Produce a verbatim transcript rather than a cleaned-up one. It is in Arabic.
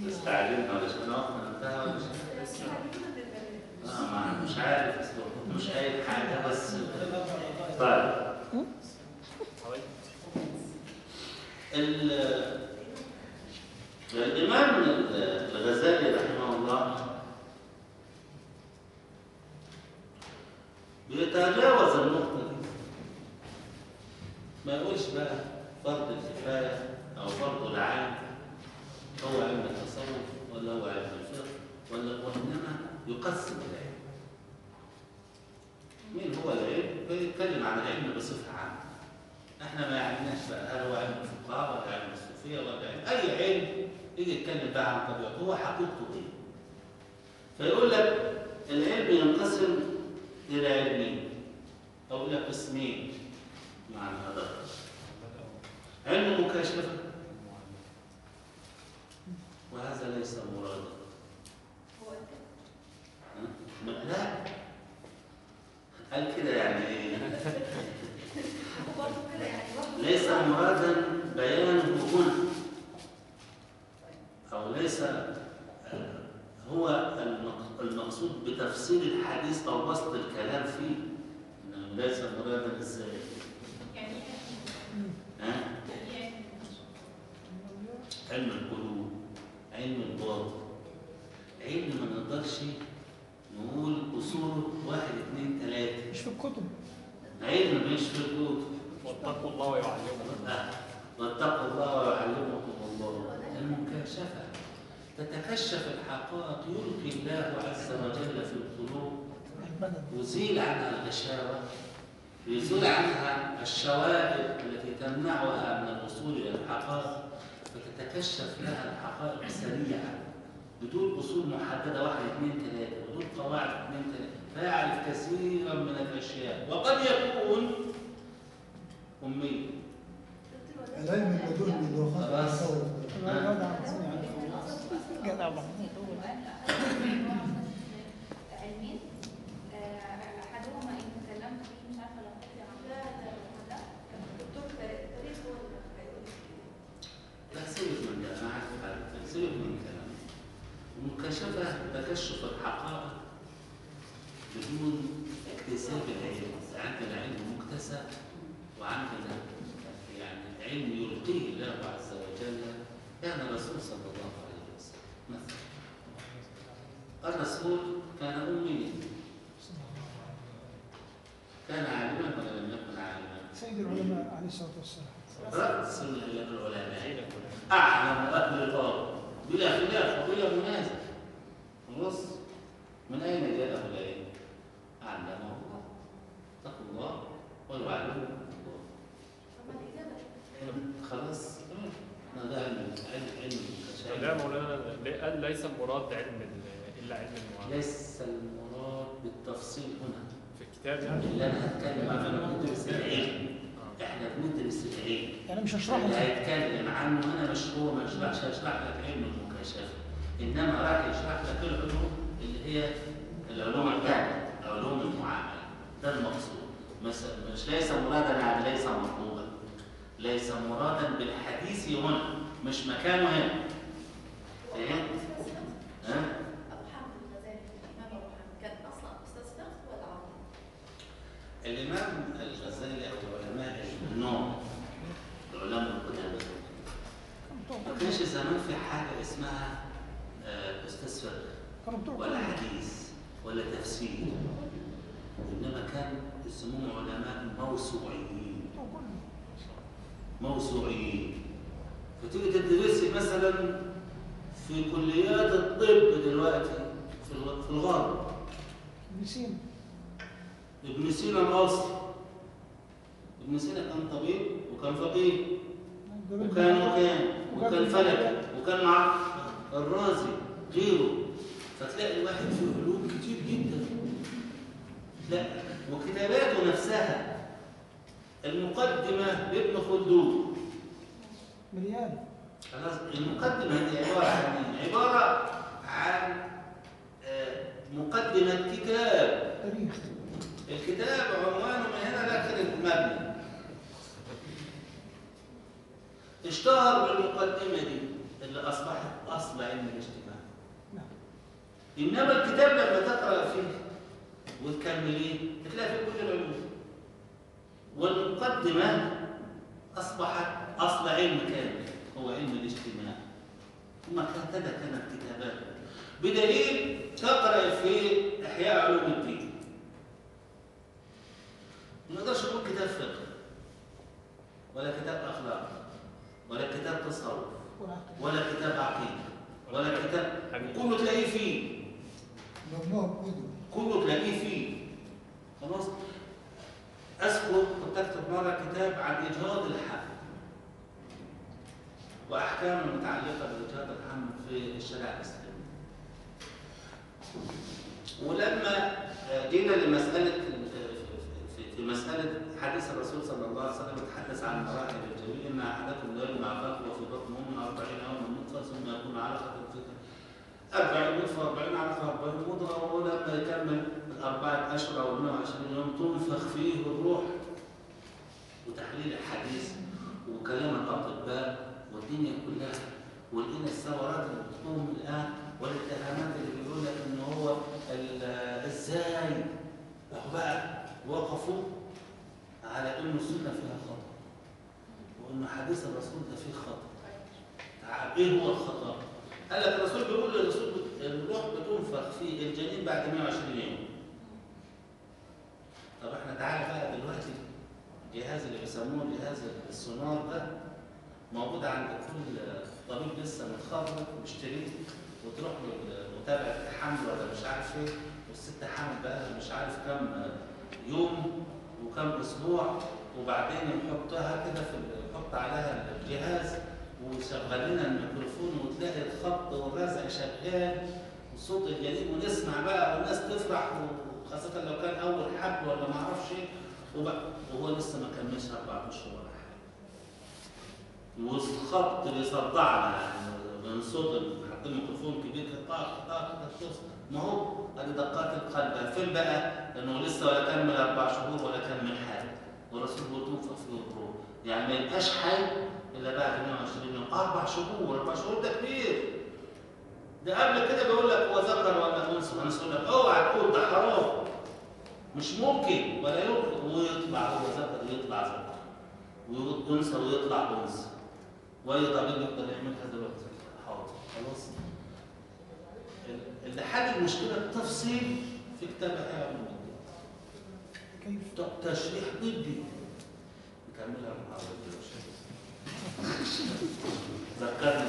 بس تعليمنا ولا شو نوقفنا انتهى ولا شو؟ اه ما مش عارف اسلوبه مش قايل حاجه بس. طيب الإمام الغزالي رحمه الله بيتجاوز النقطة دي، ما يقولش بقى فرض الكفاية أو فرض العين هو علم التصوف ولا هو علم الفقه ولا وإنما يقسم العلم. مين هو العلم؟ بيتكلم عن العلم بصفة عامة. احنا ما يعنيناش بقى هل هو علم الفقهاء ولا علم الصوفية ولا علم أي علم يجي يتكلم بقى عن طبيعته هو حقيقته إيه؟ فيقول لك العلم ينقسم إلى علمين أو إلى قسمين معنى هذا. علم مكاشفة وهذا ليس مرادا. لا قال كده يعني ايه؟ ليس مرادا بيانه هنا او ليس هو المقصود بتفسير الحديث او بسط الكلام فيه، انه ليس مرادا ازاي؟ يعني ها؟ علم القلوب، علم الباطن، علم ما نقدرش نقول اصوله واحد اثنين ثلاثه، مش في الكتب. علم مش في الكتب. واتقوا الله ويعلمكم الله. واتقوا الله ويعلمكم الله. المكاشفه تتكشف الحقائق، يلقي الله عز وجل في القلوب، يزيل عنها الغشاوه، يزيل عنها الشوائب التي تمنعها من الوصول الى الحقائق، فتتكشف لها الحقائق سريعا بدون اصول محدده واحد اثنين ثلاثه، بدون قواعد اثنين ثلاثه، فيعرف كثيرا من الاشياء وقد يكون امي. العلم المدون باللغات خلاص. جدع محمود علمين احدهما ان تكلمت فيه مش عارفه لو كنت عامله لا الدكتور فريد هو اللي هيقول لا سيبك من ده، انا عارف حاجه، سيبك من الكلام. المكاشفه تكشف الحقائق بدون اكتساب العلم. عندنا علم مكتسب وعندنا يعني علم يلقيه الله عز وجل. كان الرسول صلى الله عليه وسلم مثلا، الرسول كان أميا، كان عالما ولا لم يكن عالما؟ سيد العلماء عليه الصلاة والسلام، رأس العلماء، أعلم أهل الأرض بلا خلاف وبلا منازع. خلاص، من أين جاءه العلم؟ علمه الله. اتقوا الله ويعلمكم الله. خلاص، ده علم علم علم ده مولانا قال ليس المراد علم الا علم المعامله. ليس المراد بالتفصيل هنا في الكتاب يعني. اللي انا هتكلم عنه بندرس العلم. احنا بندرس العلم. انا مش هشرحه. اللي هيتكلم عنه انا مش هو ما يشرحش، هيشرح لك علم المكاشفه، انما راح يشرح لك العلوم اللي هي العلوم الثانيه، علوم المعامله. ده المقصود. مش ليس مرادا يعني ليس مطلوبا، ليس مرادا بالحديث هنا، مش مكانه هنا. فهمت؟ ها؟ ابو حامد الغزالي الامام ابو حامد كان اصلا استاذ فقه ولا عربي؟ الامام الغزالي او العلماء النوم العلماء القدامى ما كانش زمان في حاجه اسمها استاذ فقه ولا حديث ولا تفسير، انما كان يسموهم علماء موسوعيين. موسوعيين. فتيجي تدرسي مثلا في كليات الطب دلوقتي في الغرب ابن سينا. ابن سينا الاصل. ابن سينا كان طبيب وكان فقيه وكان وكان وكان فلكي وكان مع الرازي غيره. فتلاقي الواحد فيه علوم كتير جدا. لا، وكتاباته نفسها المقدمة لابن خلدون مليان. خلاص، المقدمة هذه عبارة عن عبارة عن مقدمة كتاب. تاريخ. الكتاب عنوانه من هنا لاخر المبنى. اشتهر بالمقدمة دي اللي أصبحت أصل علم انما الكتاب لما تقرا فيه وتكمليه تلاقي فيه كل العلوم. والمقدمه اصبحت اصل علم كامل هو علم الاجتماع. ثم هكذا كانت كتاباته، بدليل تقرا في احياء علوم الدين ما نقدرش نقول كتاب فقه ولا كتاب اخلاق ولا كتاب تصوف ولا كتاب عقيده ولا كتاب، كله تلاقيه فيه، مجموعة كتب. كله تلاقيه فيه. خلاص. اذكر كنت اكتب مره كتاب عن اجهاض الحمل واحكام المتعلقه باجهاض الحمل في الشريعه الاسلاميه. ولما جينا لمساله في مساله حديث الرسول صلى الله عليه وسلم يتحدث عن مراحل الجميع ان احدكم لا يجمع خلقه في بطن امه أربعين يوما نطفه ثم يكون علقه أربعين نطفه أربعين علقه أربعين مضغه، ولما يكمل الأربعة أشهر أو مئة وعشرين يوم تنفخ فيه الروح. وتحليل الحديث وكلام الأطباء والدنيا كلها، ولقينا الثورات اللي بتقوم الآن والاتهامات اللي بيقول لك إن هو إزاي بقى وقفوا على إنه السنة فيها خطأ وإنه حديث الرسول ده فيه خطأ. تعال إيه هو الخطأ؟ قال لك الرسول بيقول للرسول الروح بتنفخ في الجنين بعد مئة وعشرين يوم. طب احنا تعالى بقى دلوقتي الجهاز اللي بيسموه جهاز السونار ده موجود عند كل طبيب لسه متخرج ويشتريه وتروح له متابعه الحمل ولا مش عارف ايه، والست حامل بقى مش عارف كم يوم وكم اسبوع، وبعدين يحطها كده في يحط عليها الجهاز ويشغل لنا الميكروفون وتلاقي الخبط والرزع شغال وصوت الجنين ونسمع بقى والناس تفرح، وخاصة لو كان أول حبل ولا ما أعرفش إيه، وهو لسه ما كملش أربع أشهر ولا حاجة. والخبط بيصدعنا من صوت حاطين ميكروفون كبير كده طاق طاق طاق، ما هو ادي دقات القلب. فين بقى؟ لأنه لسه ولا كمل أربع شهور ولا كمل حاجة، والرسول بيقول تنفخ فيه الروح، يعني ما يبقاش حي إلا بعد مئة وعشرين يوم. أربع شهور، أربع شهور ده كبير. ده قبل كده بيقول لك هو ذكر ولا أنثى، أنا أقول لك أوعى تقول ده حرام، مش ممكن ولا يمكن، ويطلع هو ذكر يطلع ذكر، وأنثى ويطلع أنثى، وأي طبيب يقدر يعملها دلوقتي. حاضر خلاص. اللي حل المشكلة التفصيل في كتاب إحياء علوم الدين. كيف؟ تشريح ضدي. نكملها المحاضرة دي. ذكرت